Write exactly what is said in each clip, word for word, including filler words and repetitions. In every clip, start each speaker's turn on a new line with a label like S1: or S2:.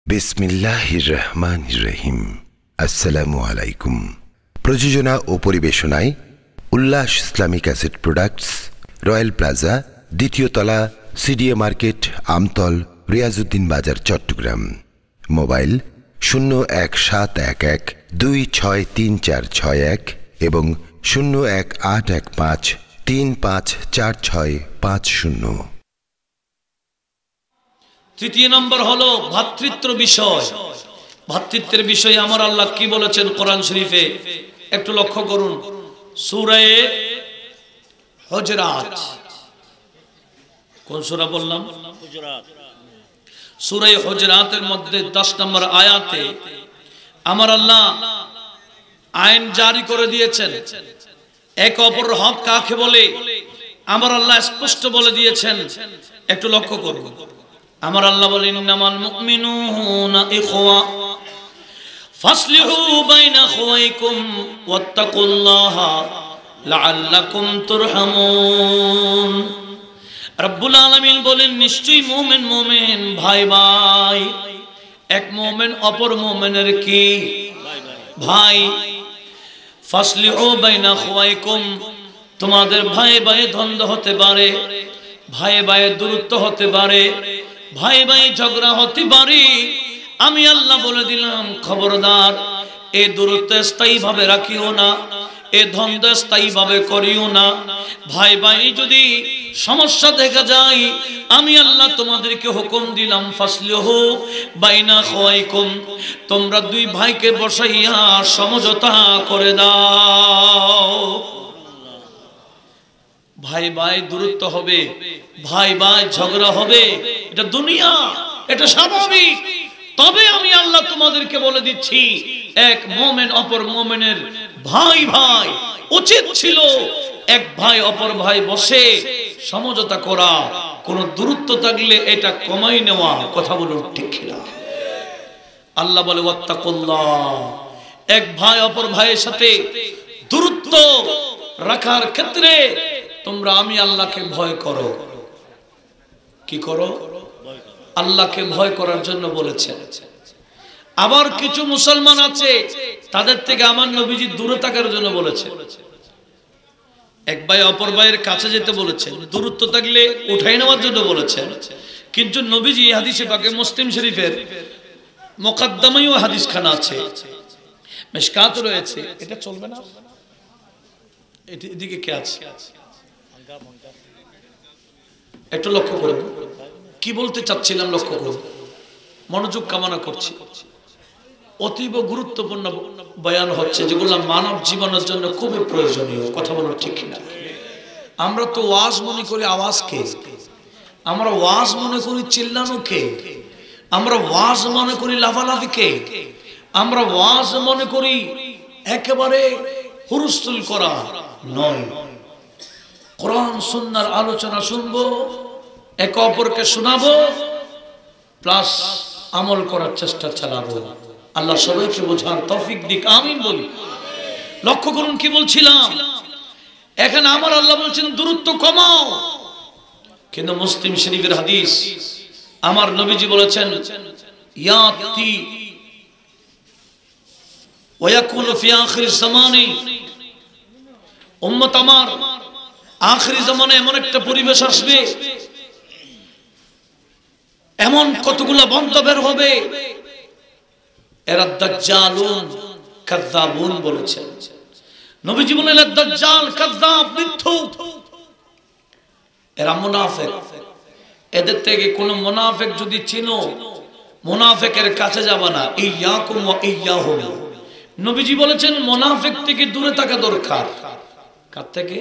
S1: বিসমিল্লাহির রহমানির রহিম। আসসালামু আলাইকুম। প্রযোজনা ও পরিবেশনায় Ullash Islamic asset products, royal plaza, দ্বিতীয় তলা, সিডিএ মার্কেট, আমতল, রিয়াজউদ্দিন বাজার, চট্টগ্রাম। মোবাইল শূন্য এক সাত এক এক দুই ছয় তিন চার ছয় এক এবং শূন্য এক আট এক পাঁচ তিন পাঁচ চার ছয় পাঁচ শূন্য।
S2: তৃতীয় নম্বর হলো ভ্রাতৃত্ব বিষয়। ভ্রাতৃত্বের বিষয়ে আমার আল্লাহ কি বলেছেন কোরআন শরীফে একটু লক্ষ্য করুন। সূরা হুজরাত, কোন সূরা বললাম? হুজরাত। সূরা হুজরাতের মধ্যে দশ নম্বর আয়াতে আমার আল্লাহ আইন জারি করে দিয়েছেন। এক অপরের হক কাকে বলে আমার আল্লাহ স্পষ্ট বলে দিয়েছেন। একটু লক্ষ্য করুন। আমার আল্লাহ বলেন, ইন্নামাল মুমিনুনা ইখওয়া ফাসলিহু বাইনা আখওয়াইকুম ওয়াত্তাকুল্লাহা লাআল্লাকুম তুরহামুন। রব্বুল আলামিন বলেন, নিশ্চয়ই মুমিন মুমিন ভাই ভাই। এক মুমিন অপর মুমিনের কি ভাই। ফাসলিহু বাইনা আখওয়াইকুম, তোমাদের ভাই ভাই দ্বন্দ্ব হতে পারে, ভাই ভাই দূরত্ব হতে পারে, ভাই ভাই ঝগড়া হতে পারে। আমি আল্লাহ বলে দিলাম, খবরদার এই দূরত্ব স্থায়ী ভাবে রাখিও না, এই দ্বন্দ্ব স্থায়ী ভাবে করিও না। ভাই ভাই যদি সমস্যা দেখা যায়, আমি আল্লাহ তোমাদেরকে হুকুম দিলাম, ফাসলিহু বাইনা আখওয়াইকুম, তোমরা দুই ভাইকে বসাইয়া সমঝোতা করে দাও। ভাই ভাই দূরত্ব হবে, ভাই ভাই ঝগড়া হবে, এটা দুনিয়া, এটা স্বাভাবিক। তবে আমি আল্লাহ তোমাদেরকে বলে দিচ্ছি, এক মুমিন অপর মুমিনের ভাই ভাই, উচিত ছিল এক ভাই অপর ভাই বসে সমঝোতা করা, কোন দূরত্ব থাকলে এটা কমাই নেওয়া। কথা বলুন ঠিক কিনা? আল্লাহ বলে, ওয়াত্তাকুল্লাহ, এক ভাই অপর ভাইয়ের সাথে দূরত্ব রাখার ক্ষেত্রে তোমরা আমি আল্লাহকে ভয় করো। কি করো? আল্লাহকে ভয় করার জন্য বলেছেন। আবার কিছু মুসলমান আছে, তাদের থেকে আমার নবীজি দূরে থাকার জন্য বলেছেন। এক ভাই অপর ভাইয়ের কাছে যেতে বলেছেন, দূরত্ব থাকলে উঠাই নেওয়ার জন্য বলেছেন। কিন্তু নবীজি হাদিসে পাকে মুসলিম শরীফের মুকদ্দমায়ও হাদিস খানা আছে, মিশকাত রয়েছে। এটা চলবে না? এদিকে কে আছে? একটু লক্ষ্য করুন কি বলতে চাচ্ছিলাম, লক্ষ্য করুন, মনোযোগ কামনা করছি। অতীব গুরুত্বপূর্ণ বয়ান হচ্ছে, যেগুলো মানব জীবনের জন্য খুবই প্রয়োজনীয়। কথা বলুন ঠিক কিনা? আমরা তো ওয়াজ মনে করি আওয়াজকে, আমরা ওয়াজ মনে করি চিল্লানোকে, আমরা ওয়াজ মনে করি লাফালাফিকে, আমরা ওয়াজ মনে করি একেবারে হুলস্থুল করা নয়। কোরআন সুন্নাহর আলোচনা শুনবো, একে অপরকে শোনাবো, প্লাস আমল করার চেষ্টা চালাবো। আল্লাহ সবাইকে বোঝার তৌফিক দিক, আমিন বলি। লক্ষ্য করুন কি বলছিলাম। এখানে আমার আল্লাহ বলছেন দূরত্ব কমাও, কিন্তু মুসলিম শরীফের হাদিস আমার নবীজি বলেছেন, ইয়াতি ওয়া ইয়াকুনু ফি আখিরিজ জামানি, উম্মত আমার আখিরি জামানে এমন একটা পরিবেশ আসবে, এমন কতগুলো বন্ধ বের হবে, এরা দাজ্জালুন কাযযাবুন বলেছেন। নবীজি বলেন, দাজ্জাল কাযযাব, মিথ্যুক, এরা মুনাফিক। এদের থেকে কোন মুনাফিক যদি চিনো, মুনাফিকের কাছে যাবে না। ইয়াকুম ওয়া ইয়াহুম, নবীজি বলেছেন মুনাফিক থেকে দূরে থাকা দরকার। কার থেকে?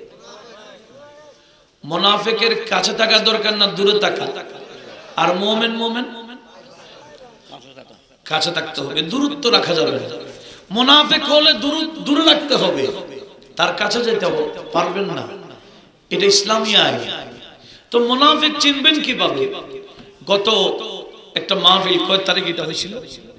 S2: মুনাফিকের কাছে থাকা দরকার না দূরে থাকা? আর মুমিন মুমিন কাছে থাকতে হবে, দূরত্ব রাখা যাবে না। মুনাফিক হলে দূরে রাখতে হবে, তার কাছে যেতে পারবেন না। এটা ইসলামী আইন। তো মুনাফিক চিনবেন কিভাবে? গত একটা মাহফিল কয় তারিখ এটা হয়েছিল?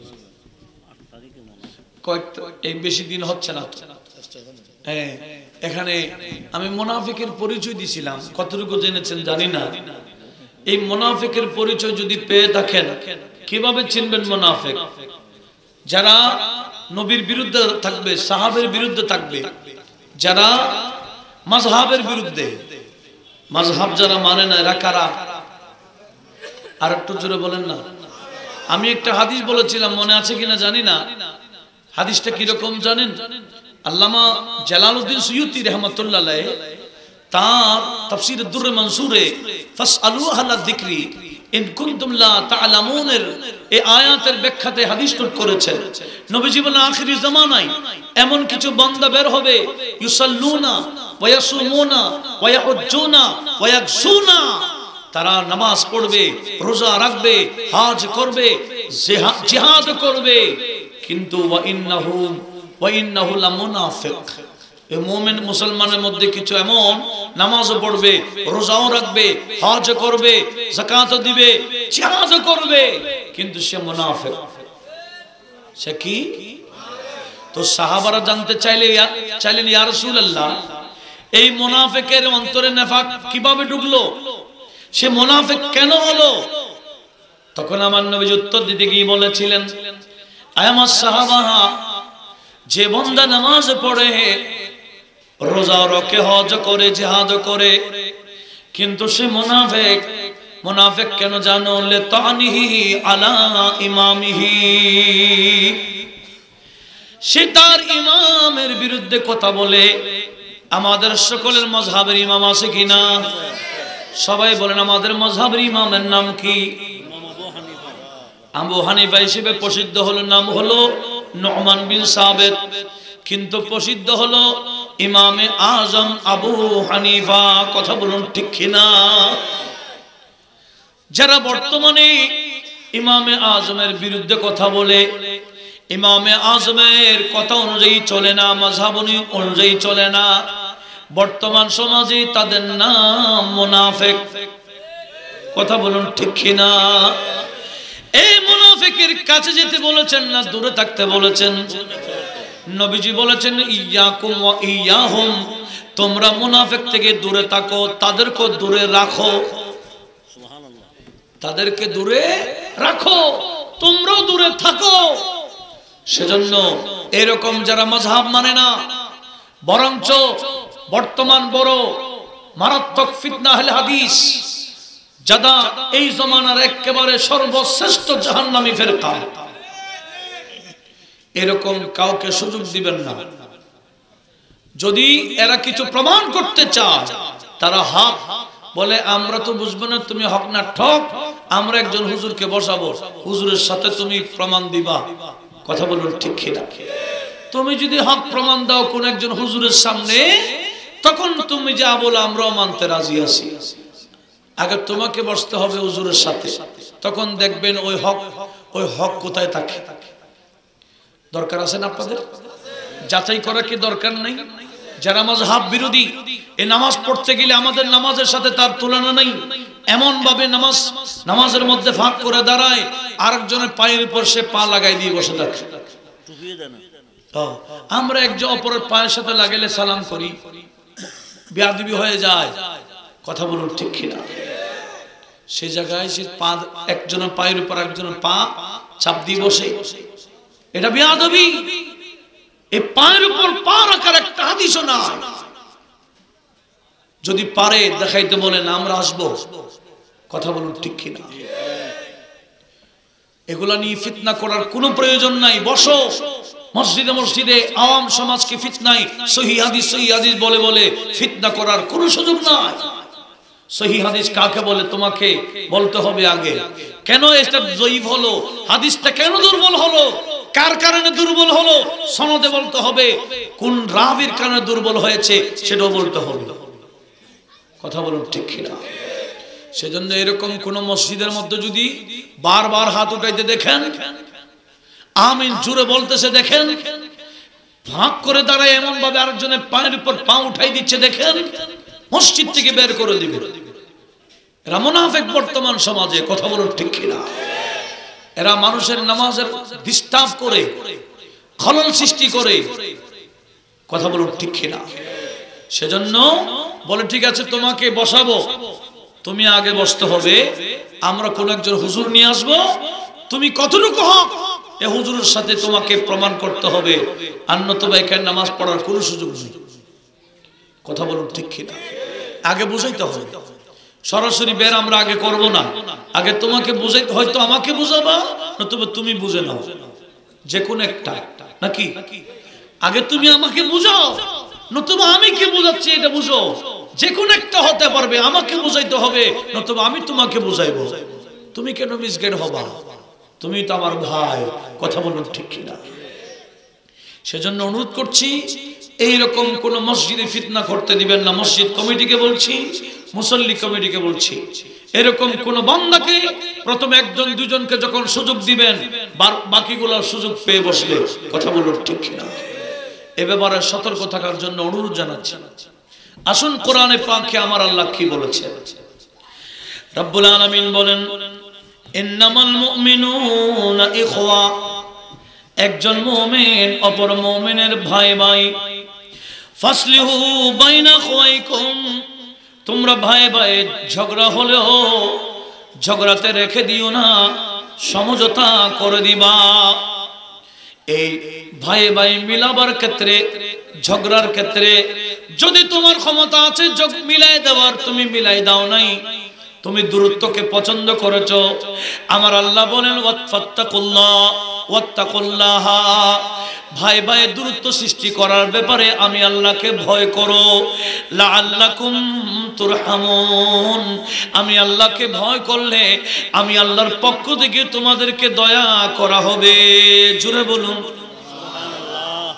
S2: কয়েক এই বেশি দিন হচ্ছে না। হ্যাঁ, এখানে আমি মুনাফিকের পরিচয় দিছিলাম, কতটুকু জেনেছেন জানি না। এই মুনাফিকের পরিচয় যদি পেয়ে থাকেন কিভাবে চিনবেন মুনাফিক? যারা নবীর বিরুদ্ধে থাকবে, সাহাবের বিরুদ্ধে থাকবে, যারা মাযহাবের বিরুদ্ধে, মাযহাব যারা মানে না এরা কারা? আর একটু জোরে বলেন না। আমি একটা হাদিস বলেছিলাম, মনে আছে কিনা জানি না। হাদিসটা কিরকম জানেন? আল্লামা জালালউদ্দিন সুয়ুতি রাহমাতুল্লাহ আলাইহি তার তাফসীর দুররে মনসুরে ফাসআলু আহলা যিকরি ইন কুনতুম লা তা'লামুনের এই আয়াতের ব্যাখ্যাতে হাদিস কোট করেছেন। নবীজি বলেন আখিরি জামানায় এমন কিছু বান্দা বের হবে, ইউসাল্লুনা ওয়া ইয়াসুমুনা ওয়া ইয়াহুজ্জুনা ওয়া ইয়াকসুনা, তারা নামাজ পড়বে, রোজা রাখবে, হজ করবে, জিহাদ করবে, কিন্তু ওয়া ইন্নাহু ওয়া ইন্নাহু লামুনাফিক। এই মুমিন মুসলমানের মধ্যে কিছু এমন নামাজও পড়বে, রোজাও রাখবে, হজ করবে, যাকাতও দিবে, জিহাদও করবে, কিন্তু সে মুনাফিক। সে কি? তো সাহাবারা জানতে চাইলে চাইলেন ইয়া রাসূলুল্লাহ, এই মুনাফিকের অন্তরে নিফাক কিভাবে ঢুকলো, সে মুনাফিক কেন হলো? তখন আমার নবী উত্তর দিতে গিয়ে বলেছিলেন, আয় আমার সাহাবা, যে বান্দা নামাজ পড়ে, রোজা রাখে, হজ করে, জিহাদ করে, কিন্তু সে মুনাফিক। মুনাফিক কেন জানো? লিতানিহি আলা ইমামিহি, সে তার ইমামের বিরুদ্ধে কথা বলে। আমাদের সকলের মাযহাবের ইমাম আছে কিনা? সবাই বলেন আমাদের মাযহাবের ইমামের নাম কি? আবু হানিফা হিসেবে প্রসিদ্ধ হলো, নাম হলো নু'মান বিন সাবিত, কিন্তু প্রসিদ্ধ হলো ইমামে আজম আবু হানিফা। কথা বলুন ঠিক কিনা? যারা বর্তমানে ইমামে আজমের বিরুদ্ধে কথা বলে, ইমামে আজমের কথা অনুযায়ী চলে না, মাযহাব অনুযায়ী চলে না, বর্তমান সমাজে তাদের নাম মুনাফিক। কথা বলুন ঠিক কিনা? এই মুনাফিকের কাছে যেতে বলেছেন না দূরে থাকতে বলেছেন? নবীজি বলেছেন ইয়াকুম ওয়া ইয়াহুম, তোমরা মুনাফিক থেকে দূরে থাকো, তাদেরকে দূরে রাখো। সুবহানাল্লাহ, তাদেরকে দূরে রাখো, তোমরাও দূরে থাকো। সেজন্য এরকম যারা মাযহাব মানে না, বরঞ্চ বর্তমান বড় মারাত্মক ফিতনা আহলে হাদিস, যারা এই জমানার একেবারে সর্বশ্রেষ্ঠ জাহান্নামী ফিরকা, এরকম কাউকে সুযোগ দিবেন না। যদি এরা কিছু প্রমাণ করতে চায়, তারা হক বলে আমরা তো বুঝবো না তুমি হক না ঠক, আমরা একজন হুজুরকে বসাবো, হুজুরের সাথে তুমি প্রমাণ দিবা। কথা বলুন ঠিক কিনা? তুমি যদি হক প্রমাণ দাও কোন একজন হুজুরের সামনে, তখন তুমি যা বলো আমরাও মানতে রাজি আছি। আগে তোমাকে বসতে হবে হুজুরের সাথে, তখন দেখবেন ওই হক ওই হক কোথায় থাকে। দরকার আছে না আপনাদের? যাচাই করা কি দরকার নেই? যারা মাযহাব বিরোধী, এই নামাজ পড়তে গেলে আমাদের নামাজের সাথে তার তুলনা নেই, এমন ভাবে নামাজ নামাজের মধ্যে ফাঁক করে দাঁড়ায়, আরেকজনের পায়ের উপর সে পা লাগাই দিয়ে বসে থাকে। আমরা একজন অপরের পায়ের সাথে লাগাইলে সালাম করি, বেয়াদবি হয়ে যায়। কথা বলুন ঠিক কিনা? সে জায়গায় সে পা একজনের পায়ের উপর একজনের পা চাপ দিয়ে বসে, এটা বেয়াদবি। এই পায়ের উপর পা রাখার একটা হাদিসও না। যদি পারে দেখাইতে বলেন আমরা আসবো। কথা বলুন ঠিক কিনা? এগুলা নিয়ে ফিতনা করার কোনো প্রয়োজন নাই। বসো মসজিদে মসজিদে আওয়াম সমাজকে ফিতনায় সহিহ হাদিস সহিহ হাদিস বলে বলে ফিতনা করার কোনো সুযোগ নাই। সহিহ হাদিস কাকে বলে তোমাকে বলতে হবে আগে। কেন এটা জয়ীফ হলো, হাদিসটা কেন দুর্বল হলো, কার কারণে দুর্বল হলো, সনদে বলতে হবে। কোন রাবির কারণে দুর্বল হয়েছে সেটাও বলতে হবে। কথা বলুন ঠিক কিনা? সেজন্য এরকম কোন মসজিদের মধ্যে যদি বারবার হাত উঠাইতে দেখেন, আমিন জুড়ে বলতেছে দেখেন, ফাঁক করে দাঁড়ায় এমন ভাবে আরেকজনের পায়ের উপর পা উঠাই দিচ্ছে দেখেন, মসজিদ থেকে বের করে দিবে। এরা মুনাফিক বর্তমান সমাজে। কথা বলুন ঠিক কিনা? এরা মানুষের নামাজের ডিস্টার্ব করে, খলল সৃষ্টি করে। কথা বলুন ঠিক কিনা? সেজন্য বলে ঠিক আছে তোমাকে বসাবো, তুমি আগে বসতে হবে, আমরা কোন একজন হুজুর নিয়ে আসবো, তুমি কতটুকু হক এ হুজুরের সাথে তোমাকে প্রমাণ করতে হবে, আর নতুবা এখানে নামাজ পড়ার কোনো সুযোগ নেই। কথা বলুন ঠিক কিনা? আগে বুঝাইতে হবে, সরাসরি বের আমরা আগে করব না, আগে তোমাকে বুঝাইতে, হয়তো আমাকে বুঝাবা নতুবা তুমি বুঝে নাও, যে কোনো একটা নাকি। আগে তুমি আমাকে বুঝাও নতুবা আমি কি বুঝাচ্ছি এটা বুঝো, যে কোনো একটা হতে পারবে। আমাকে বুঝাইতে হবে নতুবা আমি তোমাকে বুঝাইবো। তুমি কেন মিসগাইড হবা? তুমি তো আমার ভাই। কথা বলুন ঠিক কিনা? সেজন্য অনুরোধ করছি, এইরকম কোন মসজিদে ফিতনা করতে দিবেন না। মসজিদ কমিটিকে বলছি, মুসল্লি কমিটিকে বলছি, এরকম কোন বান্দাকে প্রথমে একজন দুজনকে যখন সুযোগ দিবেন, বাকিগুলোর সুযোগ পেয়ে বসলে। কথা বলুন ঠিক কিনা? এ ব্যাপারে সতর্ক থাকার জন্য অনুরোধ জানাচ্ছি। আসুন কোরআনে পাকে আমার আল্লাহ কি বলেছেন। রব্বুল আলামিন বলেন, ইন্নামাল মুমিনুনা ইখওয়া, একজন মুমিন অপর মুমিনের ভাই ভাই। ফাসলিহু বাইনা আখওয়াইকুম, তোমরা ভাই ভাই ঝগড়া হলেও ঝগড়াতে রেখে দিও না, সমঝোতা করে দিবা। এই ভাই ভাই মিলাবার ক্ষেত্রে, ঝগড়ার ক্ষেত্রে যদি তোমার ক্ষমতা আছে যোগ মিলাই দেওয়ার, তুমি মিলাই দাও নাই, তুমি দূরত্বকে পছন্দ করেছো। আমার আল্লাহ বলেন, ওয়াত্তাকুল্লাহ ওয়াত্তাকুল্লাহ, ভাই ভাই দূরত্ব সৃষ্টি করার ব্যাপারে আমি আল্লাহকে ভয় করো। লাআল্লাকুম তুরহামুন, আমি আল্লাহকে ভয় করলে আমি আল্লাহর পক্ষ থেকে তোমাদেরকে দয়া করা হবে। জোরে বলুন সুবহানাল্লাহ।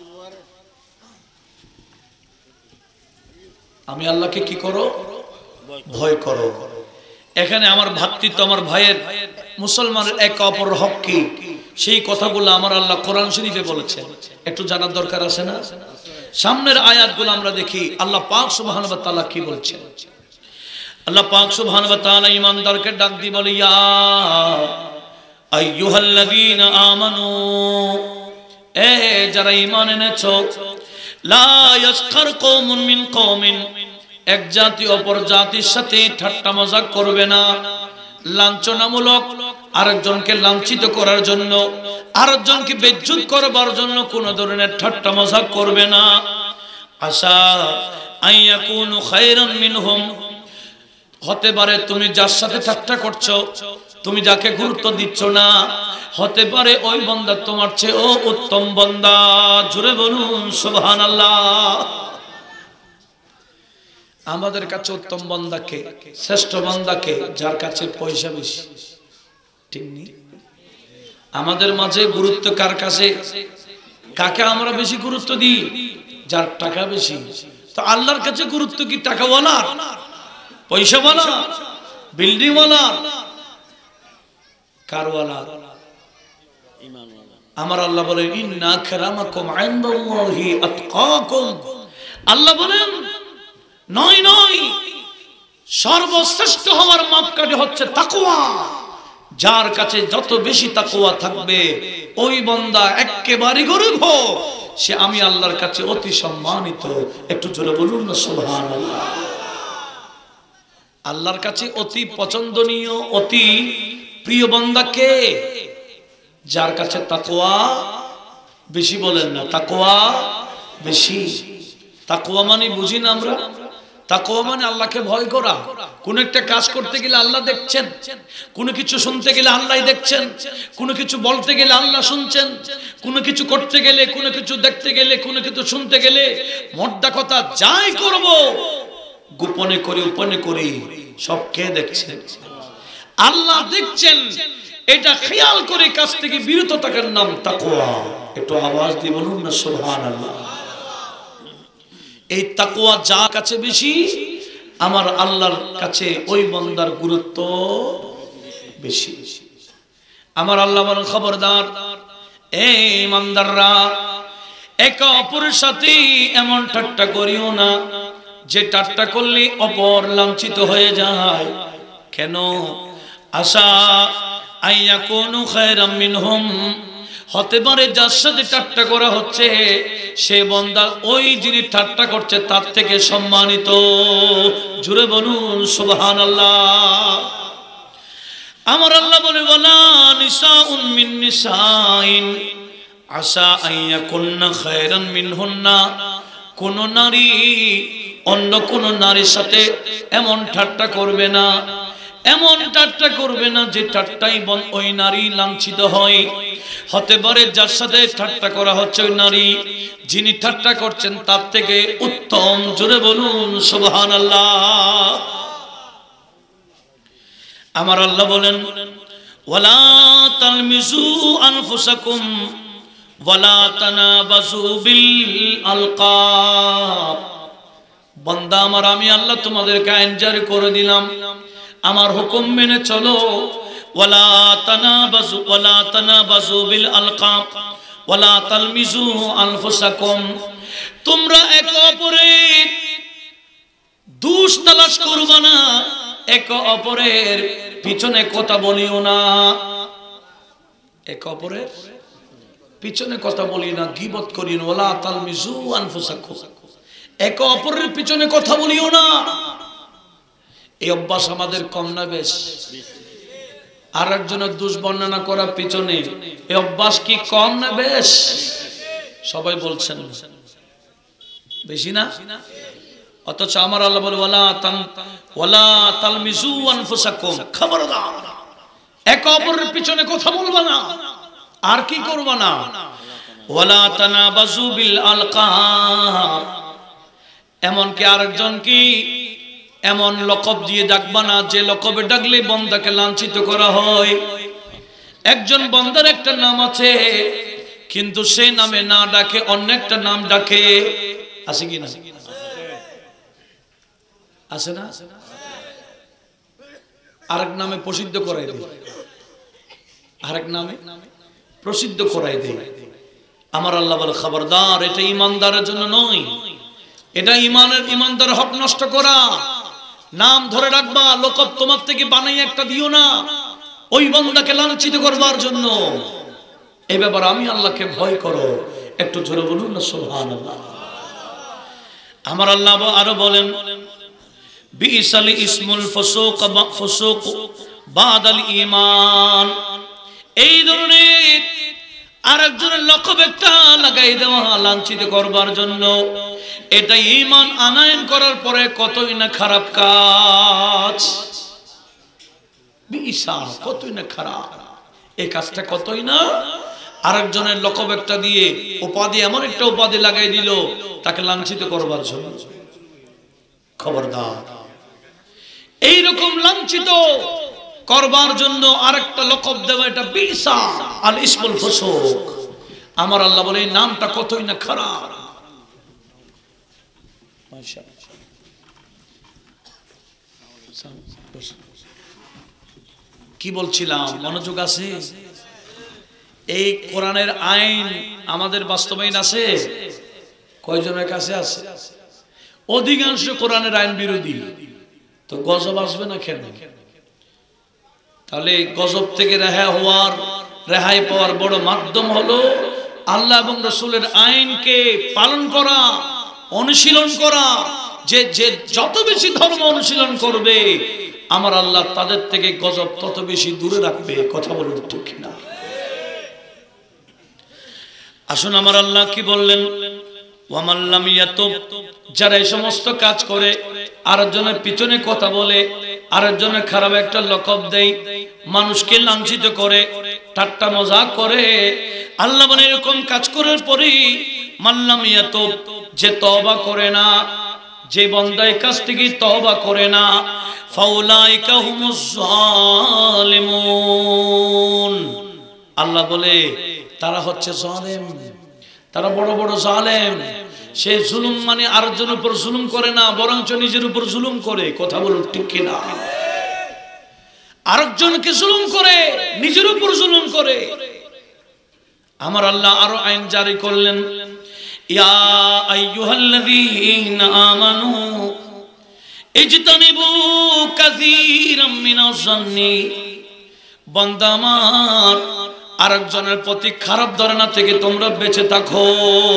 S2: আমি আল্লাহকে কি করো? ভয় করো। এখানে আমার ভ্রাতৃত্ব, আমার ভাইয়ের, মুসলমানের এক অপর হক কি, সেই কথাগুলো আমার আল্লাহ কোরআন শরীফে বলেছেন। একটু জানার দরকার আছে না? সামনের আয়াতগুলো আমরা দেখি আল্লাহ পাক সুবহানাহু ওয়া তাআলা কি বলছেন। আল্লাহ পাক সুবহানাহু ওয়া তাআলা ঈমানদারকে ডাক দিয়ে বলে, ইয়া আইয়ুহাল্লাযীনা আমানু, এ যারা ঈমান এনেছো, লা ইয়াসখার কওমুন মিন কওমিন, এক জাতি অপর জাতির সাথে ঠাট্টা মজাক করবে না। লাঞ্ছনামূলক আরেকজনকে লাঞ্ছিত করার জন্য, আরেকজনকে বেইজ্জত করবার জন্য কোন ধরনের ঠাট্টা মজাক করবে না। আশা আইয়াকুনু খায়রাম মিনহুম, হতে পারে তুমি যার সাথে ঠাট্টা করছো, তুমি যাকে গুরুত্ব দিচ্ছ না, হতে পারে ওই বান্দা তোমার চেয়ে ও উত্তম বান্দা। জোরে বলুন সুবহানাল্লাহ। আমাদের কাছে উত্তম বান্দাকে, শ্রেষ্ঠ বান্দাকে, যার কাছে পয়সা বেশি, ঠিক নেই? আমাদের মাঝে গুরুত্ব কার কাছে? কাকে আমরা বেশি গুরুত্ব দিই? যার টাকা বেশি। তো আল্লাহর কাছে গুরুত্ব কি টাকাওয়ালা, পয়সাওয়ালা, বিল্ডিং ওয়ালা, কারওয়ালা? আমার আল্লাহ বলেন, ইন্না আকরামাকুম ইনদাল্লাহি আতকাকুম। আল্লাহ বলেন, নয় নয়, সর্বশ্রেষ্ঠ হওয়ার মাপকাঠি হচ্ছে তাকওয়া। যার কাছে যত বেশি তাকওয়া থাকবে, ওই বান্দা একেবারে গরিব হোক, সে আমি আল্লাহর কাছে অতি সম্মানিত। একটু জোরে বলুন না সুবহানাল্লাহ। আল্লাহর কাছে অতি পছন্দনীয়, অতি প্রিয় বান্দা কে? যার কাছে তাকওয়া বেশি। বলেন না তাকওয়া বেশি। তাকওয়া মানে বুঝি না আমরা? তাকওয়া মানে আল্লাহকে ভয় করা। কোন একটা কাজ করতে গেলে আল্লাহ দেখছেন, কোন কিছু শুনতে গেলে আল্লাহ দেখছেন, কোন কিছু বলতে গেলে আল্লাহ শুনছেন, কোন কিছু করতে গেলে, কোন কিছু দেখতে গেলে, কোন কিছু শুনতে গেলে, মোদ্দা কথা যাই করব গোপনে করে উপনে করে সব কে দেখছেন? আল্লাহ দেখছেন। এটা খেয়াল করে কাজ থেকে বিরত থাকার নাম তাকওয়া। একটু আওয়াজ দিয়ে বলুন না সুবহানাল্লাহ। এই তাকওয়া যার কাছে বেশি, আমার আল্লাহর কাছে ওই বান্দার গুরুত্ব বেশি। আমার আল্লাহ বলেন, খবরদার এই ইমানদাররা, একে অপরের সাথে এমন ঠাট্টা করিও না যে ঠাট্টা করলে অপর লাঞ্ছিত হয়ে যায়। কেন? আশা আইয়াকুনু খায়রাম মিনহুম, হতে পারে যার সাথে ঠাট্টা করা হচ্ছে সে বান্দা ওই যিনি ঠাট্টা করছে তার থেকে সম্মানিত। জোরে বলুন সুবহানাল্লাহ। আমার আল্লাহ বলে ওয়ালা নিসাউন মিন নিসাইন আসা আইয়াকুন্না খায়রান মিনহুন্না, কোন নারী অন্য কোন নারীর সাথে এমন ঠাট্টা করবে না, এমন ঠাট্টা করবে না যে ঠাট্টাই ওই নারী লাঞ্ছিত হয়। হতে পারে যার সাথে ঠাট্টা করা হচ্ছে ওই নারী, যিনি ঠাট্টা করছেন তার থেকে উত্তম। জোরে বলুন সুবহানাল্লাহ। আমার আল্লাহ বলেন ওয়ালা তালমিজু আনফুসাকুম ওয়ালা তানাবাজু বিল আলকাব। বান্দা আমার, আমি আল্লাহ তোমাদেরকে আইন জারি করে দিলাম, আমার হুকুম মেনে চলো। ওয়ালা তানাবাজু ওয়ালা তানাবাজু বিল আলকাব ওয়ালা তালমিজু আনফুসাকুম। তোমরা একে অপরের দোষ তালাশ করবে না, একে অপরের পিছনে কথা বলিও না, একে অপরের পিছনে কথা বলি না, গীবত করি না। ওয়ালা তালমিজু আনফুসাকুম, একে অপরের পিছনে কথা বলিও না। এই অভ্যাস আমাদের কম না বেশ? আর একজনের দোষ বর্ণনা করা পিছনে এই অভ্যাস কি কম না বেশ? সবাই বলছেন বেশি না? অথচ আমার আল্লাহ বলে ওয়ালা তান ওয়ালা তালমিজু আনফুসাকুম, খবরদার একে অপরের পিছনে কথা বলবা না। আর কি করবা না? ওয়ালা তানাবাজু বিল আলকাব, এমন কি আরেকজন কি এমন লকব দিয়ে ডাকবা না যে লকবে ডাকলে বান্দাকে লাঞ্ছিত করা হয়। একজন বান্দার একটা নাম আছে, কিন্তু সেই নামে না ডাকে অন্য একটা নাম ডাকে। আছে কি না? আছে না? আরেক নামে প্রসিদ্ধ করাই দেয়, আরেক নামে প্রসিদ্ধ করাই দেয়। আমার আল্লাহ বলে খবরদার, এটা ইমানদারের জন্য নয়, এটা ইমানের ইমানদার হক নষ্ট করা। নাম ধরে রাখবা, লকব তোমার থেকে বানাই একটা দিও না ওই বান্দাকে লাঞ্ছিত করবার জন্য। এই ব্যাপারে আমি আল্লাহকে ভয় করো। একটু জোরে বলুন না সুবহানাল্লাহ। আমার আল্লাহ আরো বলেন বিসাল ইসমুল ফুসুক ফুসুক বাদাল ঈমান। এই ধরনের আরেকজনের লকব একটা লাগাই দেওয়া লাঞ্ছিত করবার জন্য, এটা ঈমান আনয়ন করার পরে কতই না খারাপ কাজ। বিসা কতই না খারাপ, এই কাজটা কতই না। আরেকজনের লকব একটা দিয়ে উপাধি, এমন একটা উপাধি লাগাই দিল তাকে লাঞ্ছিত করবার জন্য। খবরদার, এইরকম লাঞ্ছিত করবার জন্য আরেকটা লকব দেওয়া, এটা বিসা আল ইসমুল ফুসুক। আমার আল্লাহ বলে এই নামটা কতই না খারাপ। কি বলছিলাম, মনোযোগ আছে? এই কোরআনের আইন আমাদের বাস্তবায়ন আছে? কয়জনের কাছে আছে? অধিকাংশ কোরআনের আইন বিরোধী। তো গজব আসবে না কেন? তাহলে গজব থেকে রেহাই হওয়ার রেহাই পাওয়ার বড় মাধ্যম হলো আল্লাহ এবং রাসূলের আইনকে পালন করা, অনুশীলন করা। যে যে যত বেশি ধর্ম অনুশীলন করবে আমার আল্লাহ তাদের থেকে গজব তত বেশি দূরে রাখবে। কথা বলুন ঠিক কিনা? আসুন, আমার আল্লাহ কি বললেন? ওয়ামান লাম ইয়াতুব, যারা এই সমস্ত কাজ করে, আরেকজনের পিছনে কথা বলে, আরেকজনের খারাপ একটা লকব দেয়, মানুষকে লাঞ্ছিত করে, ঠাট্টা মজাক করে, আল্লাহ বলেন এরকম কাজ করার পরে মান লাম ইয়াতুব, যে তওবা করে না, যে বান্দা এই কাজ থেকে তওবা করে না, ফাউলাইকা হুমুজ জালিমুন, আল্লাহ বলে তারা হচ্ছে জালেম, তারা বড় বড় জালেম। সে জুলুম মানে আরেকজনের উপর জুলুম করে না, বরঞ্চ নিজের উপর জুলুম করে। কথা বলুন ঠিক কিনা? আরেকজনকে জুলুম করে, নিজের উপর জুলুম করে। আমার আল্লাহ আরো আইন জারি করলেন, ইয়া আইয়ুহাল্লাযীনা আমানু ইজতানিবু কাসীরাম মিনাজ জান্নি। বান্দা আমার, আরেকজনের প্রতি খারাপ ধারণা থেকে তোমরা বেঁচে থাকো।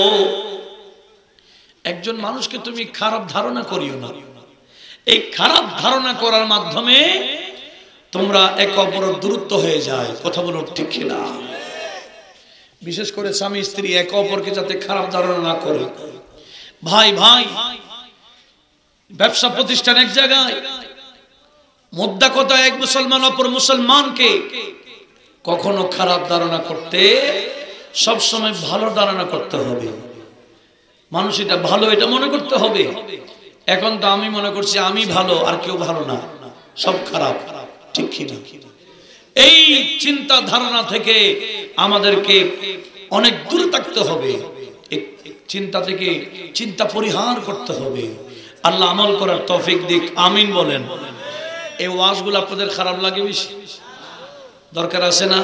S2: একজন মানুষকে তুমি খারাপ ধারণা করিও না। এই খারাপ ধারণা করার মাধ্যমে তোমরা একে অপরের দূরত্ব হয়ে যায়। কথা বলো ঠিক কিনা? বিশেষ করে স্বামী স্ত্রী একে অপরকে যাতে খারাপ ধারণা না করে। ভাই ভাই ব্যবসা প্রতিষ্ঠান এক জায়গায়, মোদ্দা কথা এক মুসলমান অপর মুসলমানকে কখনো খারাপ ধারণা করতে, সব সময় ভালো ধারণা করতে হবে। মানুষ এটা ভালো এটা মনে করতে হবে। এখন তো আমি মনে করছি আমি ভালো আর কেউ ভালো না, সব খারাপ। ঠিক কি না? এই চিন্তা ধারণা থেকে আমাদেরকে অনেক দূরে থাকতে হবে। চিন্তা থেকে চিন্তা পরিহার করতে হবে। আল্লাহ আমল করার তৌফিক দিক, আমিন বলেন। এই ওয়াজগুলো আপনাদের খারাপ লাগে বেশি? দরকার আছে না?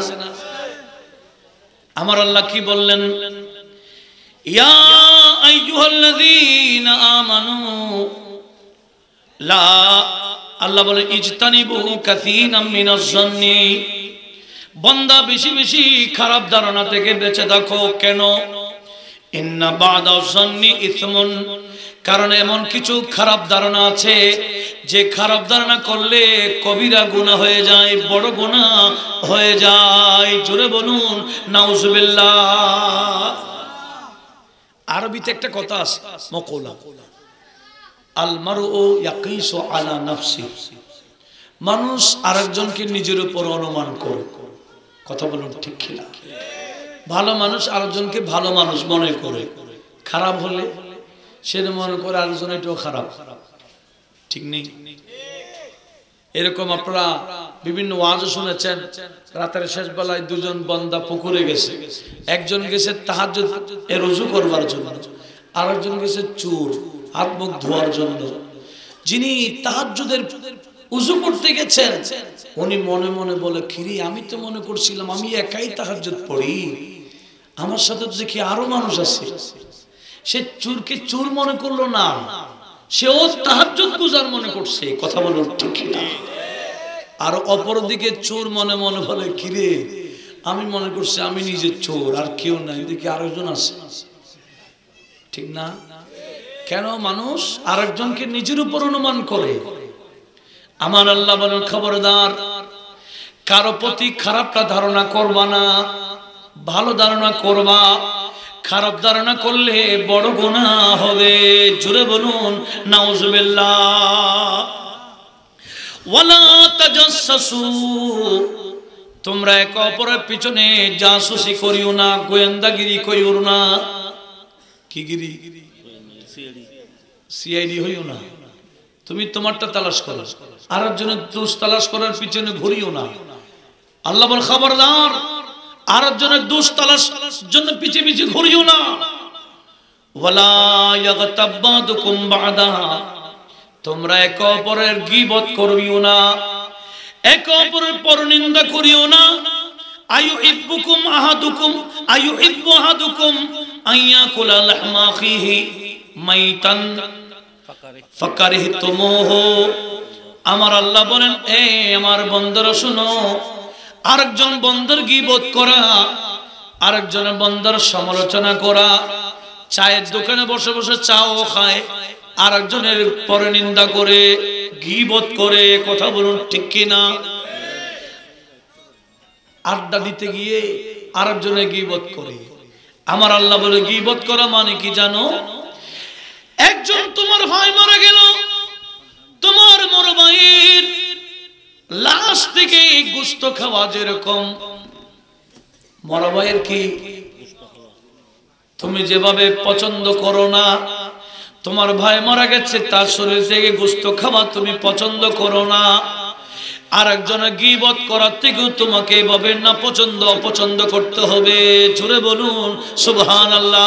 S2: আমার আল্লাহ কি বললেন? ইয়া আইয়ুহাল্লাযীনা আমানু লা, আল্লাহ বলে ইজতানিবু কাসীরাম মিনাজ জান্নি, বান্দা বেশি বেশি খারাপ ধারণা থেকে বেঁচে থাকো। কেন? ইন্না বা'দা জান্নি ইসমুন, কারণ এমন কিছু খারাপ ধারণা আছে যে খারাপ ধারণা করলে কবিরা গুনাহ হয়ে যায়, বড় গুনাহ হয়ে যায়। জোরে বলুন নাউজুবিল্লাহ। আরবিতে একটা কথা আছে, মাকুলা, আল মারউ ইয়াকিসু আলা নাফসি, মানুষ আরেকজনকে নিজের উপর অনুমান করে। কথা বলুন ঠিক কি না? ভালো মানুষ আরেকজনকে ভালো মানুষ মনে করে, খারাপ হলে সে মনে করে আরেকজন এটাও খারাপ। ঠিক নেই? এরকম আপনারা বিভিন্ন ওয়াজও শুনেছেন, রাতের শেষ বেলায় দুজন বান্দা পুকুরে গেছে, একজন গেছে তাহাজ্জুদ এর ওযু করবার জন্য, আরেকজন গেছে চুর হাত মুখ ধোয়ার জন্য। যিনি তাহাজ্জুদের ওযু করতে গেছেন উনি মনে মনে বলে, খিরি আমি তো মনে করছিলাম আমি একাই তাহাজ্জুদ পড়ি, আমার সাথে তো দেখি আরো মানুষ আছে। সে চুরকে চুর মনে করলো না, সে ও তাহাজ্জুদ গুজার মনে করছে। কথা বলুন ঠিক না? আর অপরদিকে চোর মনে মনে বলে, কিরে আমি মনে করছি আমি নিজে চোর আর কেউ নাই, দেখি আরেকজন আছে। ঠিক না? কেন মানুষ আরেকজনকে নিজের উপর অনুমান করে? আমার আল্লাহ বলেন, খবরদার কারো প্রতি খারাপটা ধারণা করবা না, ভালো ধারণা করবা। খারাপ ধারণা করলে বড় গুনাহ হবে। জোরে বলুন নাউজুবিল্লাহ। ওয়ালা তাজাসসু, তোমরা একে অপরের পিছনে জাসুসি করিও না, গোয়েন্দাগিরি করিও না। কি গিরি? সিআইডি হইও না। তুমি তোমারটা তালাশ করো, আরেকজনের দোষ তালাশ করার পিছনে ঘুরিও না। আল্লাহ বল, খবরদার আরেকজনের দোষ তালাশ জন্য পিছে পিছে ঘুরিও না। ওয়ালা ইয়াগতাব বা'দুকুম বা'দা, তোমরা একে অপরের গীবত করিও না, একে অপরের পরনিন্দা করিও না। আয়ুহিব্বুকুম আহাদুকুম আয়ুহিব্বু আহাদুকুম আইয়াকুলা লাহমা আখিহি মাইতান ফাকারিহতুমুহু। আমার আল্লাহ বলেন, এ আমার বান্দারা শুনো, আরেকজন বান্দার গীবত করা, আরেকজনের বান্দার সমালোচনা করা, চায়ের দোকানে বসে বসে চাও খায়, আরেকজনের পরনিন্দা করে, গীবত করে। কথা বলুন ঠিক কি না? আড্ডা দিতে গিয়ে আরেকজনের গীবত করে। আমার আল্লাহ বলে, গীবত করা মানে কি জানো? একজন তোমার ভাই মারা গেল, তোমার বড় ভাইয়ের লাশ থেকে গোশত খাওয়া, যেরকম বড় ভাইয়ের কি তুমি যেভাবে পছন্দ করো না, তোমার ভাই মারা গেছে তার শরীর থেকে গোশত খাওয়া তুমি পছন্দ করো না। আর একজনের গীবত করার থেকেও তোমাকে এভাবে না পছন্দ অপছন্দ করতে হবে। জোরে বলুন সুবহানাল্লাহ।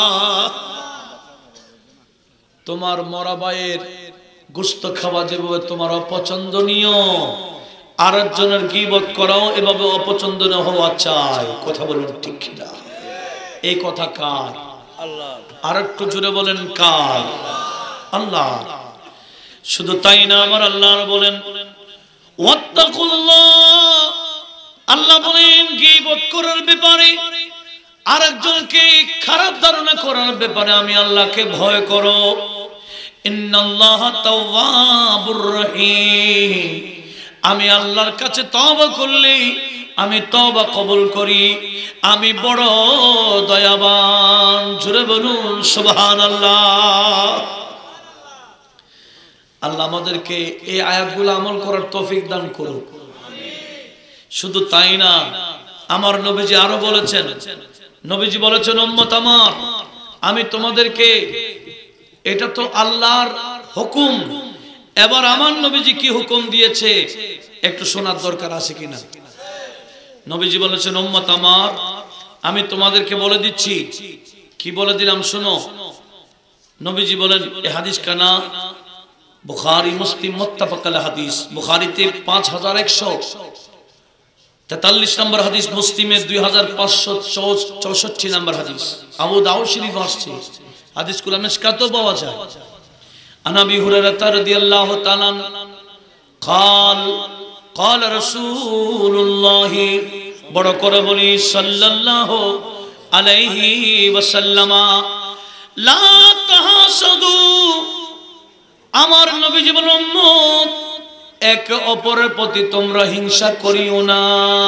S2: তোমার মরা ভাইয়ের গোশত খাওয়া যেভাবে তোমার অপছন্দনীয়, আর একজনের গীবত করাও এভাবে অপছন্দনীয় হওয়া চাই। কথা বলুন ঠিক কিনা? এই কথা কার? আল্লাহ। আর একটু জোরে বলেন কার? আল্লাহ। শুধু তাই না, আমার আল্লাহ বলেন, ওয়াত্তাকুল্লাহ, আল্লাহ বলেন গীবত করার ব্যাপারে, আরেকজনকে খারাপ ধারণা করার ব্যাপারে আমি আল্লাহকে ভয় করো। ইন্নাল্লাহা তাওয়াবুর রহিম, আমি আল্লাহর কাছে তওবা করলে আমি তওবা কবুল করি, আমি বড় দয়াবান। জোরে বলুন সুবহানাল্লাহ। আল্লাহ আমাদেরকে এই আয়াতগুলো আমল করার তৌফিক দান করুন। শুধু তাই না, আমার নবীজি আরো বলেছেন, নবীজি বলেছেন উম্মত আমার, আমি তোমাদেরকে, এটা তো আল্লাহর হুকুম, এবার আমার নবীজি কি হুকুম দিয়েছে একটু শোনার দরকার আছে কিনা। নবীজি বলেছেন উম্মত আমার, আমি তোমাদেরকে বলে দিচ্ছি। কি বলে দিলাম শোনো। নবীজি বলেন, এই হাদিস কানা বুখারী মুসলিম মুত্তাফাক আলাইহি হাদিস। বুখারীতে পাঁচ হাজার একশো তেতাল্লিশ নম্বর হাদিস, মুসলিমে দুই হাজার পাঁচশো চৌষট্টি নম্বর হাদিস, আবু দাউদ শরীফ আসছে। হাদিসগুলো মিশকাতেও পাওয়া যায়। আন আবি হুরায়রা রাদিয়াল্লাহু তাআলা قال قال رسول الله বড় করে বলি সাল্লাল্লাহু আলাইহি ওয়াসাল্লাম, লা তাহাসাদু, আমার নবীজি বলেন উম্মত, একে অপরের প্রতি তোমরা হিংসা করিও না।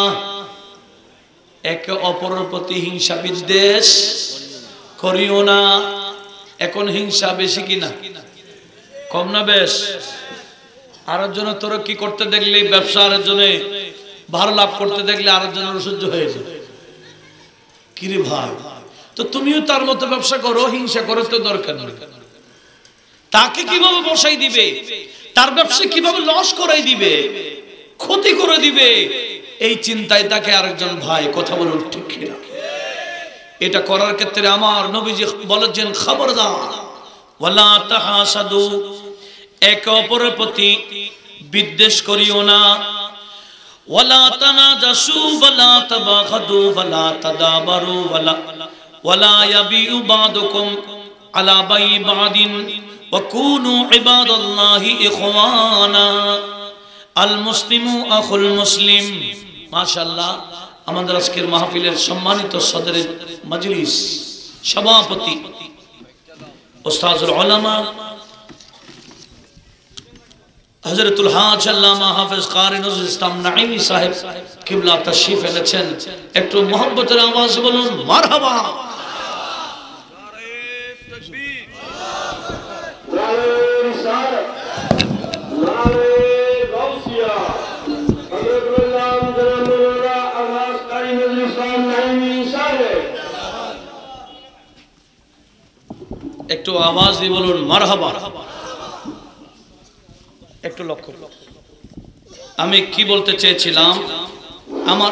S2: একে অপরের প্রতি হিংসা বিদ্বেষ করিও না। এখন হিংসা বেশি কিনা কম না বেশ? আরেক জন্য তরক্কি করতে দেখলে, ব্যবসা আরেক জনে ভালো লাভ করতে দেখলে আরেক জনের অসহ্য হয়ে যায়। কিরে ভাই, তো তুমিও তার মতো ব্যবসা করো, হিংসা করো তো দরকার নেই। তাকে কিভাবে বসাই দিবে, তার ব্যবসা কিভাবে লস করাই দিবে, ক্ষতি করে দিবে, এই চিন্তায় তাকে আরেকজন ভাই। কথা বলুন ঠিক কিনা? এটা করার ক্ষেত্রে আমার নবীজি বলেছেন খবরদার, ওয়ালা তাহাসাদু, একে অপরের প্রতি বিদ্বেষ করিও না। ওয়ালা তানাজাসু ওয়ালা তাবাগাদু ওয়ালা তাদাবারু ওয়ালা ওয়ালা ইয়াবিউ বাদুকুম আলা বাই বাদিন ওয়া কুনু ইবাদাল্লাহি ইখওয়ানা, আল মুসলিমু আখুল মুসলিম। মাশাআল্লাহ, আমাদের আজকের মাহফিলের সম্মানিত সদরের মজলিস সভাপতি উস্তাজুল উলামা হযরতুল হাজ আল্লামা হাফেজ কারি নজরুল ইসলাম নাঈমি সাহেব কিবলা তাশরীফ এনেছেন। একটু মোহব্বতের আওয়াজ বলুন মারহাবা। একটু আওয়াজ দিয়ে বলুন মারহাবা। একটু লক্ষ্য, আমি কি বলতে চেয়েছিলাম, আমার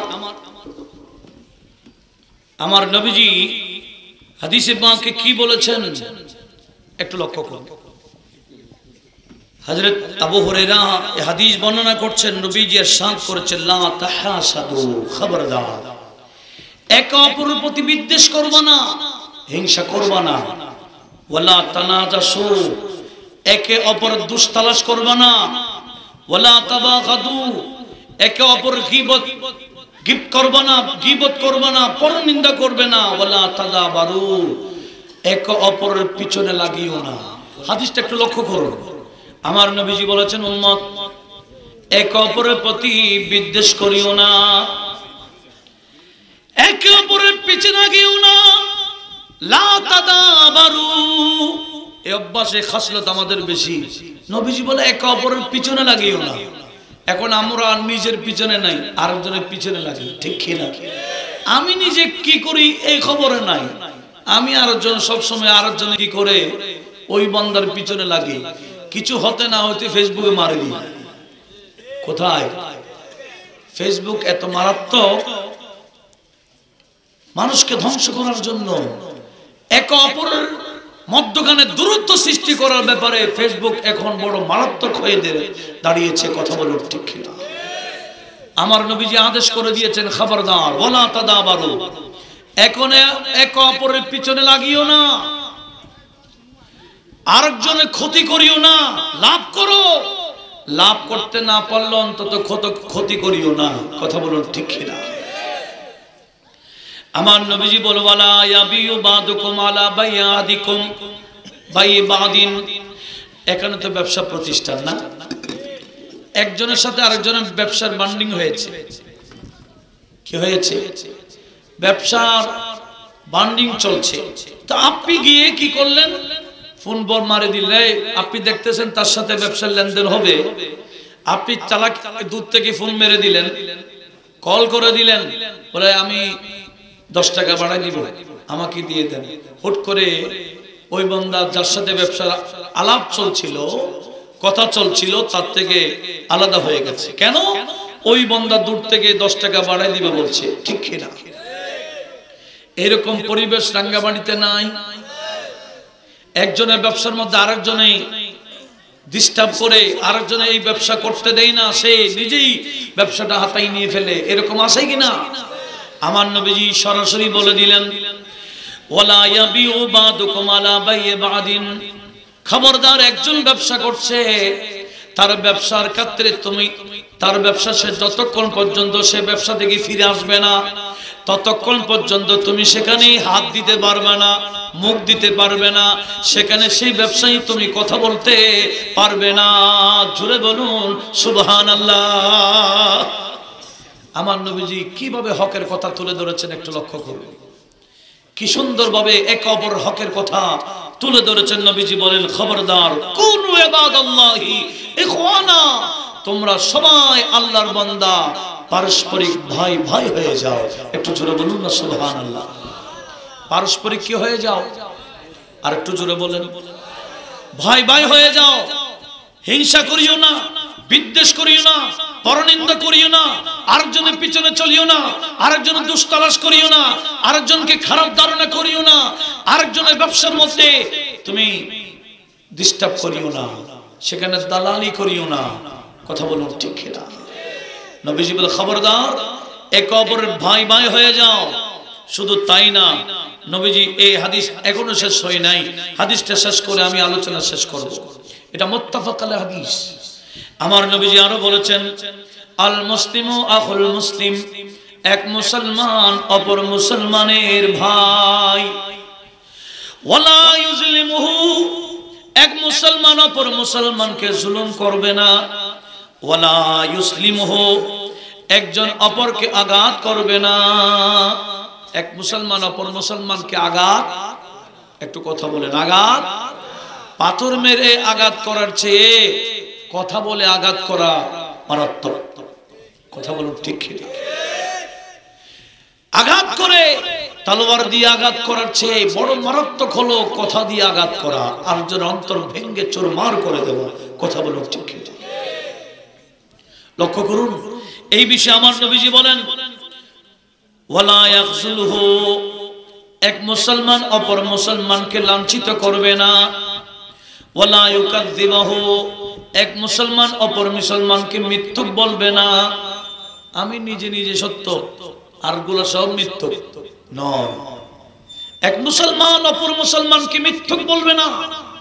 S2: আমার নবীজি হাদিসে পাকে কি বলেছেন একটু লক্ষ্য করুন। হযরত আবু হুরায়রা এই হাদিস বর্ণনা করছেন, নবীজি ইরশাদ করেছেন, লা তাহাসাদু, খবরদার একে অপরের প্রতি বিদ্বেষ করবা না, হিংসা করবা না। ওয়ালা তানাজাসু, একে অপরের দুস্তালাশ করবা না। ওয়ালা তাবাগাদু, একে অপর গীবত গীবত করবা না, গীবত করবা না, পরনিন্দা করবে না। ওয়ালা তাদাবারু, একে অপরের পিছনে লাগিও না। হাদিসটা একটু লক্ষ্য করুন। আমার নবীজি বলেছেন উম্মত, একে অপরের প্রতি বিদ্বেষ করিও না, একে অপরের পিছনে লাগিও না। লা তাদাবারু, এই অভ্যাসে খাসলত আমাদের বেশি। নবীজি বলে একে অপরের পিছনে লাগিও না। এখন আমরা নিজের পিছনে নাই, আরেকজনের পিছনে লাগি, ঠিক কি না? আমি নিজে কি করি এই খবরে নাই, আমি আরেকজন সবসময় আরেকজনে কি করে ওই বান্দার পিছনে লাগি। কিছু হতে না হতে ফেসবুকে মারি দিই। কোথায়? ফেসবুক এত মারাত্মক, মানুষকে ধ্বংস করার জন্য, একে অপরের মধ্যখানে দূরত্ব সৃষ্টি করার ব্যাপারে ফেসবুক এখন বড় মারাত্মক হয়ে দাঁড়িয়েছে। কথা বলুন ঠিক কিনা? আমার নবীজি আদেশ করে দিয়েছেন খবরদার, ওয়ালা তাদাবারু, এখন একে অপরের পিছনে লাগিও না, আরেকজনের ক্ষতি করিও না। লাভ করো, লাভ করতে না পারলে অন্তত ক্ষতি করিও না। কথা বলুন ঠিক কিনা? আমার নবীজি বলে, ওয়ালা ইয়াবিউ বাদুকুম আলা বাইয়াদিকুম বাই বাদিন। এখানে তো ব্যবসা প্রতিষ্ঠান না, একজনের সাথে আরেকজনের ব্যবসার বান্ডিং হয়েছে। কি হয়েছে? ব্যবসার বান্ডিং চলছে। তো আপনি গিয়ে কি করলেন? ফোন বল মারে দিলে, আপনি দেখতেছেন তার সাথে ব্যবসার লেনদেন হবে, আপনি চালাক দূর থেকে ফোন মেরে দিলেন, কল করে দিলেন, বলে আমি দশ টাকা বাড়াই দিব, আমাকে দিয়ে দেন। হুট করে ওই বান্দা যার সাথে ব্যবসার আলাপ চলছিল, কথা চলছিল, তার থেকে আলাদা হয়ে গেছে। কেন? ওই বান্দা দূর থেকে দশ টাকা বাড়াই দিবে বলছে। ঠিক কিনা? এরকম পরিবেশ রাঙ্গামাটিতে নাই? একজনের ব্যবসার মধ্যে আরেকজনে ডিস্টার্ব করে, আরেকজনে এই ব্যবসা করতে দেয় না, সে নিজেই ব্যবসাটা হাতায় নিয়ে ফেলে। এরকম আছে কিনা? আমার নবীজি সরাসরি বলে দিলেন, ওয়ালা ইয়াবিউ বাদুকুম আলা বাইই বাদিন, খবরদার একজন ব্যবসা করছে, তার ব্যবসার ক্ষেত্রে তুমি তার ব্যবসা সে যতক্ষণ পর্যন্ত সে ব্যবসা থেকে ফিরে আসবে না, ততক্ষণ পর্যন্ত তুমি সেখানে হাত দিতে পারবে না, মুখ দিতে পারবে না, সেখানে সেই ব্যবসায়ী তুমি কথা বলতে পারবে না। জোরে বলুন সুবহানাল্লাহ। আমার নবীজি কিভাবে হকের কথা তুলে ধরেছেন একটু লক্ষ্য করুন। কি সুন্দরভাবে একে অপরের হকের কথা তুলে ধরেছেন নবীজি। বলেন, খবরদার কুনু ইবাদাল্লাহি ইখওয়ানা, তোমরা সবাই আল্লাহর বান্দা, পারস্পরিক ভাই ভাই হয়ে যাও। একটু জোরে বলুন না সুবহানাল্লাহ। পারস্পরিক কি হয়ে যাও? আর একটু জোরে বলেন, ভাই ভাই হয়ে যাও। হিংসা করিও না, বিদ্বেষ করিও না, পরনিন্দা করিও না, আরেকজনের পিছনে চলিও না, আরেকজনের দুষ্টালাশ করিও না, আরেকজনকে খারাপ ধারণা করিও না, আরেকজনের ব্যবসার মধ্যে তুমি ডিস্টার্ব করিও না, সেখানে দালালি করিও না। কথা বলুন ঠিক কিনা? নবীজি বলে, খবরদার একে অপরের ভাই ভাই হয়ে যাও। শুধু তাই না, নবীজি এই হাদিস এখনো শেষ হয় নাই, হাদিসটা শেষ করে আমি আলোচনা শেষ করব। এটা মুত্তাফাক আলাইহি হাদিস। আমার নবীজি আরো বলেছেন, আল মুসলিমু আখুল মুসলিম, এক মুসলমান অপর মুসলমানের ভাই। ওয়ালা ইউজলিমুহু, এক মুসলমান অপর মুসলমানকে জুলুম করবে না। ওয়ালা ইউসলিমুহু, একজন অপরকে আঘাত করবে না। এক মুসলমান অপর মুসলমানকে আঘাত, একটু কথা বলেন, আঘাত, পাথর মেরে আঘাত করার চেয়ে কথা বলে আঘাত করা মারাত্মক। কথা বলুন ঠিক কি? আঘাত করে তলোয়ার দিয়ে আঘাত করার চেয়ে বড় মারাত্মক হলো কথা দিয়ে আঘাত করা, আর যেন অন্তর ভেঙ্গে চুরমার করে দেওয়া। কথা বলুন ঠিক কি? লক্ষ্য করুন, এই বিষয়ে আমার নবীজি বলেন, ওয়ালা ইয়াখজুলহু, এক মুসলমান অপর মুসলমানকে লাঞ্ছিত করবে না। ওয়ালা ইউকাযযিবহু, এক মুসলমান অপর মুসলমানকে মিথ্যুক বলবে না। আমি নিজে নিজে সত্য, আরগুলো সব মিথ্যুক নয়। এক মুসলমান অপর মুসলমানকে মিথ্যুক বলবে না,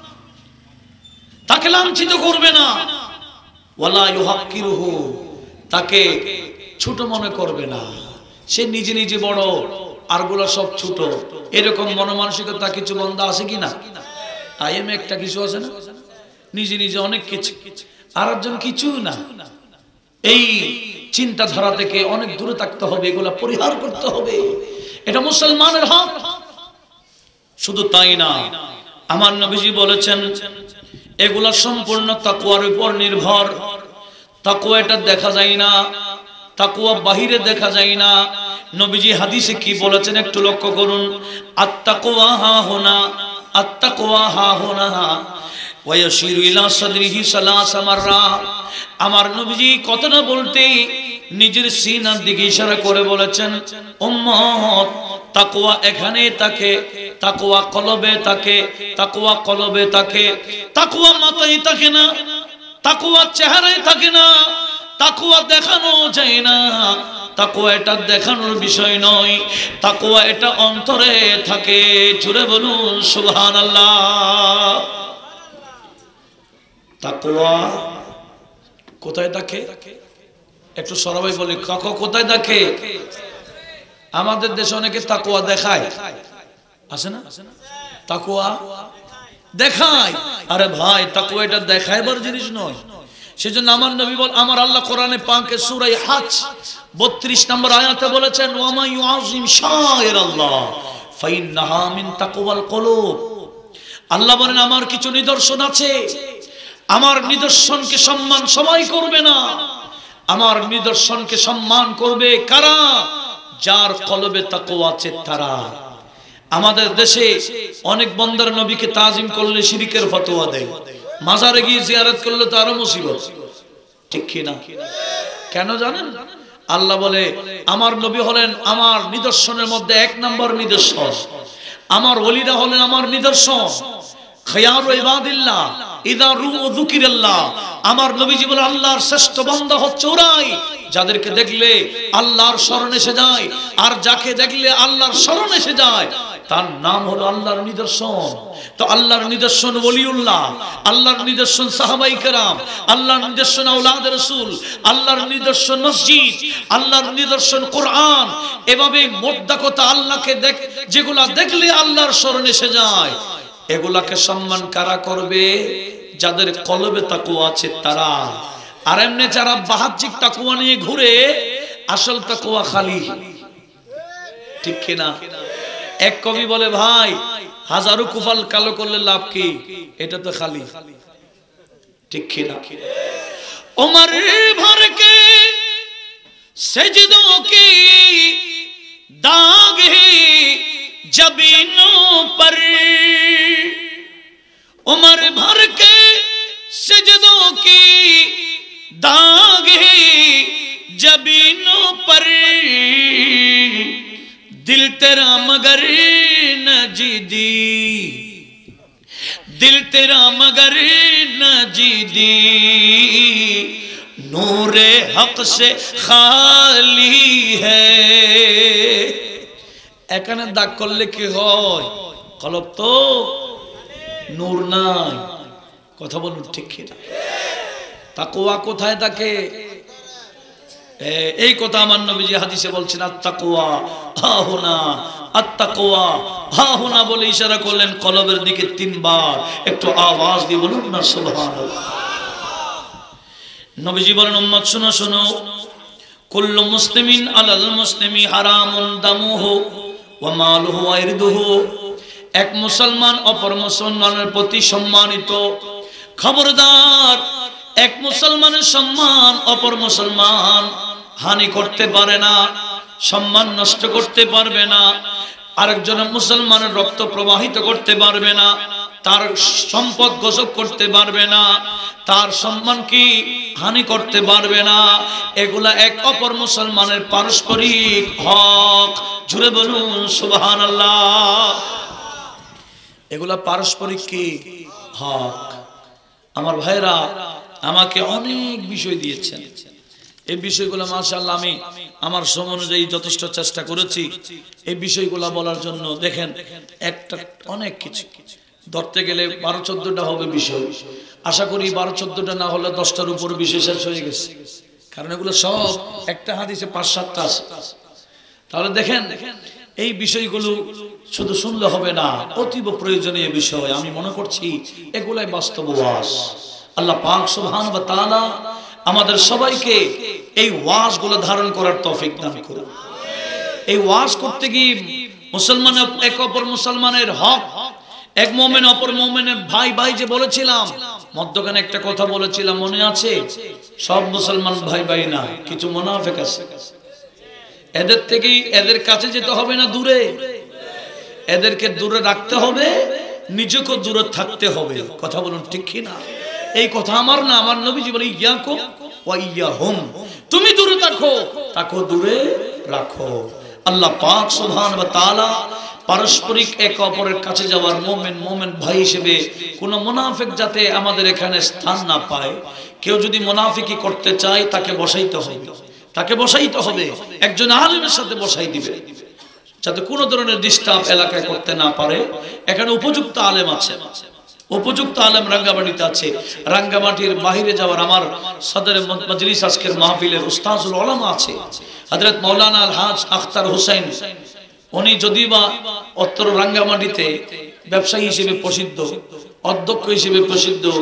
S2: তাকে লাঞ্ছিত করবে না। ওয়ালা ইউহাক্কিরুহু, তাকে ছোট মনে করবে না। সে নিজে নিজে বড়, আরগুলো সব ছোট, এরকম মনোমানসিকতা কিছু বান্দা আছে কিনা? আইএম একটা কিছু আছে না, নিজে নিজে অনেক কিছু, আর একজন কিছু না। এই চিন্তাধারা থেকে অনেক দূরে থাকতে হবে, এগুলা পরিহার করতে হবে। এটা মুসলমানের হক। শুধু তাই না, আমার নবীজি বলেছেন, এগুলা সম্পূর্ণ তাকওয়ার উপর নির্ভর। তাকওয়া এটা দেখা যায় না, তাকওয়া বাহিরে দেখা যায় না। নবীজি হাদিসে কি বলেছেন একটু লক্ষ্য করুন, আত-তাকওয়া হা হুনা, আত-তাকওয়া হা হুনা, ওয়া ইয়াশিরু ইলা সাদরিহি সালাসা মাররা। আমার নবীজি কথাটা বলতে নিজের সিনার দিকে ইশারা করে বলেছেন, উম্মত, তাকওয়া এখানে থাকে, তাকওয়া কলবে থাকে, তাকওয়া কলবে থাকে, তাকওয়া মাথায় থাকে না, তাকওয়া চেহারায় থাকে না, তাকওয়া দেখানো যায় না। তাকওয়া এটা দেখানোর বিষয় নয়, তাকওয়া এটা অন্তরে থাকে। জোরে বলুন সুবহানাল্লাহ। তাকওয়া কোথায় থাকে? একটু সরাবাই বলি, কাকো কোথায় থাকে? আমাদের দেশে অনেকে তাকওয়া দেখায়, আছে না? তাকওয়া দেখায়। আরে ভাই, তাকওয়া এটা দেখাইবার জিনিস নয়, সেজন্য আমার নবী বল আমার আল্লাহ কোরআনে পাকে সূরা হজ বত্রিশ নম্বর আয়াতে বলেছেন ওয়া মা ইউআযিম শায়রাল্লাহ ফাইন্নাহা মিন তাকওয়াল কুলুব। আল্লাহ বলেন আমার কিছু নিদর্শন আছে, আমার নিদর্শনকে সম্মান সবাই করবে না, আমার নিদর্শনকে সম্মান করবে কারা? যার কলবে তাকওয়া আছে তারা। আমাদের দেশে অনেক বন্দার নবীকে তাজিম করলে শিরকের ফতোয়া দেয়, মাজারে গিয়ে জিয়ারত করলে তো আরো মুসিবত, ঠিক কি না? কেন জানেন? আল্লাহ বলে আমার নবী হলেন আমার নিদর্শনের মধ্যে এক নম্বর নিদর্শন, আমার ওলিরা হলেন আমার নিদর্শন। খায়রু ইবাদিল্লাহ ইযা রুউ যুকিরাল্লাহ, আমার নবীজি বলে আল্লাহর শ্রেষ্ঠ বান্দা হচ্ছে ওরাই যাদেরকে দেখলে আল্লাহর স্মরণ এসে যায়, আর যাকে দেখলে আল্লাহর স্মরণ এসে যায় তার নাম হলো আল্লাহর নিদর্শন। তো আল্লাহর নিদর্শন ওলিউল্লাহ, আল্লাহর নিদর্শন সাহাবায়ে কেরাম, আল্লাহর নিদর্শন আওলাদ রাসূল, আল্লাহর নিদর্শন মসজিদ, আল্লাহর নিদর্শন কোরআন। এভাবে মোদ্দা কথা আল্লাহকে দেখ যেগুলা দেখলে আল্লাহর স্মরণ এসে যায়, এগুলাকে সম্মান কারা করবে? যাদের কলবে তাকওয়া আছে তারা। আর এমনি যারা বাহ্যিক তাকওয়া নিয়ে ঘুরে, আসল তাকওয়া খালি, ঠিক কি না? এক কবি বলে ভাই হাজারো কুফাল কালো করলে লাভ কি? এটা তো খালি, ঠিক কি না? उमर भर के सजदों की दाग है जबीनों पर, उमर भर के सजदों की दाग है जबीनों पर, दिल तेरा मगर न जिदी, दिल तेरा मगर न जिदी, नूरे हक से खाली है। এখানে দাগ করলে কি হয়? কলব তো নূর নাই। কথা বলুন ঠিক কি না? তাকওয়া কোথায় থাকে? এই কথা আমার নবীজি হাদিসে বলছেন আত-তাকওয়া হাহুনা, আত-তাকওয়া হাহুনা বলে ইশারা করলেন কলবের দিকে তিনবার। একটু আওয়াজ দিয়ে বলুন না সুবহানাল্লাহ। নবীজি বলেন উম্মত শুনো শুনো, কুল্লু মুসলিমিন আলাল মুসলিমি হারামুন দামুহু ওয়া মালুহু ওয়া ইরদুহু। এক মুসলমান অপর মুসলমানের প্রতি সম্মানিত। খবরদার, এক মুসলমানের সম্মান অপর মুসলমান হানি করতে পারে না, সম্মান নষ্ট করতে পারবে না, আরেকজন মুসলমানের রক্ত প্রবাহিত করতে পারবে না, তার সম্পদ গোসব করতে পারবে না, তার সম্মান কি হানি করতে পারবে না। এগুলা এক অপর মুসলমানের পারস্পরিক হক। জুড়ে বলুন সুবহানাল্লাহ। এগুলা পারস্পরিক কি হক। আমার ভাইরা আমাকে অনেক বিষয় দিয়েছেন, এই বিষয়গুলো মাশাআল্লাহ আমি আমার সময় অনুযায়ী যথেষ্ট চেষ্টা করেছি এই বিষয়গুলো বলার জন্য। দেখেন একটা অনেক কিছু ধরতে গেলে বারো চোদ্দটা হবে বিষয়। আশা করি বারো চোদ্দটা না হলে দশটার উপর বিষয় শেষ হয়ে গেছে, কারণ এগুলো সব একটা হাদিসে পাঁচ সাতটা আছে। তাহলে দেখেন এই বিষয়গুলো শুধু শুনলে হবে না, অতীব প্রয়োজনীয় বিষয়। আমি মনে করছি এগুলাই বাস্তব ওয়াজ। আল্লাহ পাক সুবহানাহু ওয়া তাআলা আমাদের সবাইকে এই ওয়াজগুলো ধারণ করার তৌফিক দান করুন। এই ওয়াজ করতে গিয়ে মুসলমান এক অপর মুসলমানের হক, এক মুমিন অপর মুমিনের ভাই ভাই যে বলেছিলাম, মধ্যখানে একটা কথা বলেছিলাম মনে আছে? সব মুসলমান ভাই ভাই না, কিছু মুনাফিক আছে। এদের থেকে এদের কাছে যেতে হবে না, দূরে এদেরকে দূরে রাখতে হবে, নিজেকে দূরে থাকতে হবে। কথা বলুন ঠিক কি না? এই কথা আমার না, আমার নবীজি বলে ইয়াকুম ওয়া ইয়াহুম, তুমি দূরে থাকো, তাকে দূরে রাখো। আল্লাহ পাক সুবহানাহু ওয়া তাআলা পারস্পরিক এক অপরের কাছে যাওয়ার মুমিন মুমিন ভাই হিসেবে কোন মুনাফিক যাতে আমাদের এখানে স্থান না পায়। কেউ যদি মুনাফিকি করতে চায় তাকে বসাইতে হবে, তাকে বসাইতে হবে, একজন আলেমের সাথে বসাই দিবে, যাতে কোনো ধরনের ডিস্টার্ব এলাকায় করতে না পারে। এখানে উপযুক্ত আলেম আছে, উপযুক্ত আলেম রাঙ্গামাটিতে আছে। রাঙ্গামাটির বাহিরে যাওয়ার আমার সদরে মজলিস আজকের মাহফিলের উস্তাজুল উলামা আছে হযরত মাওলানা আল হাজ আখতার হোসেন। উনি যদিও বা উত্তর রাঙ্গামাটিতে ব্যবসায়ী হিসেবে প্রসিদ্ধ, অধ্যক্ষ হিসেবে প্রসিদ্ধ,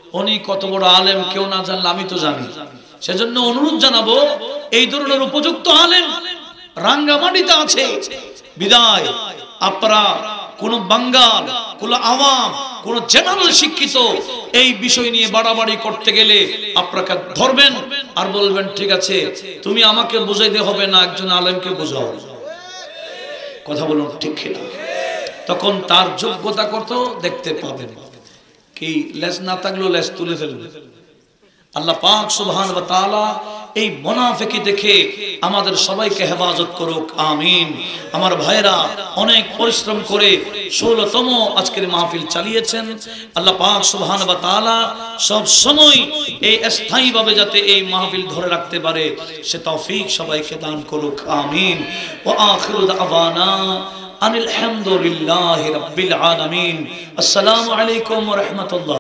S2: উনি কত বড় আলেম কেউ না জানলে আমি তো জানি। সেজন্য অনুরোধ জানাবো, এই ধরনের উপযুক্ত আলেম রাঙ্গামাটিতে আছে বিদায় আপনারা কোন বাঙ্গাল, কোন আওয়াম, কোন জেনারেল শিক্ষিত এই বিষয় নিয়ে বাড়াবাড়ি করতে গেলে আপনাকে ধরবেন আর বলবেন ঠিক আছে তুমি আমাকে বুঝাইতে হবে না, একজন আলেমকে বোঝাও। কথা বলুন ঠিক কিনা? তখন তার যোগ্যতা কত দেখতে পাবেন। কি লেজ না থাকলেও লেজ তুলে ফেলবে। আল্লাহ পাক সুবহানাহু ওয়া তাআলা এই মুনাফিকি দেখে আমাদের সবাইকে হেফাজত করুক, আমিন। আমার ভাইরা অনেক পরিশ্রম করে ষোলতম আজকের মাহফিল চালিয়েছেন। আল্লাহ পাক সুবহানাহু ওয়া তাআলা সব সময় এই স্থায়ীভাবে যাতে এই মাহফিল ধরে রাখতে পারে সে তৌফিক সবাইকে দান করুক, আমিন। ওয়া আখিরু দাওয়ানা আনিল হামদুলিল্লাহি রাব্বিল আলামিন। আসসালামু আলাইকুম ওয়া রাহমাতুল্লাহ।